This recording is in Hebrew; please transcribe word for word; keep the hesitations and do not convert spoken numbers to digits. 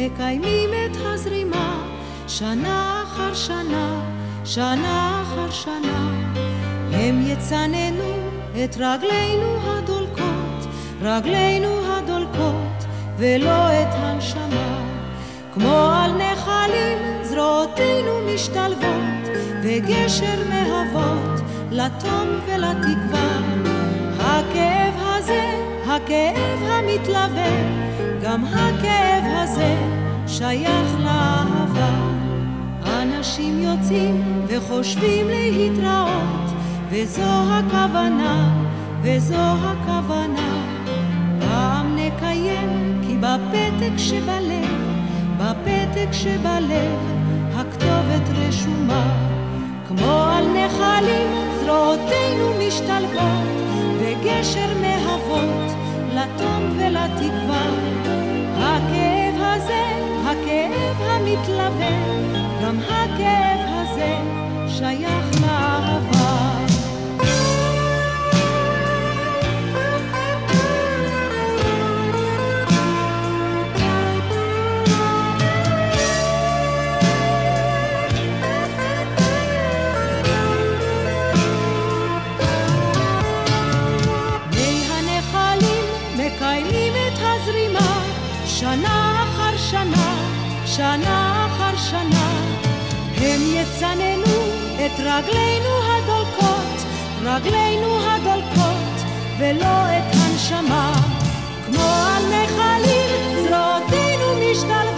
מקיימים את הזרימה, שנה אחר שנה, שנה אחר שנה. הם יצננו את רגלינו הדולקות, רגלינו הדולקות, ולא את הנשמה. כמו על נחלים זרועותינו משתלבות, וגשר מהוות לתום ולתקווה. הכאב הזה, הכאב המתלווה, גם הכאב הזה שייך לאהבה. אנשים יוצאים וחושבים להתראות, וזו הכוונה, וזו הכוונה. פעם נקיים כי בפתק שבלב, בפתק שבלב הכתובת רשומה. כמו על נחלים זרועותינו משתלבות, וגשר מהוות לתום ולתקווה. הכאב הזה, הכאב המתלווה, גם הכאב הזה שייך לאהבה. מקיימים את הזרימה, שנה אחר שנה, שנה אחר שנה. הם יצננו את רגלינו הדולקות, רגלינו הדולקות, ולא את הנשמה. כמו על נחלים זרועותינו משתלבות,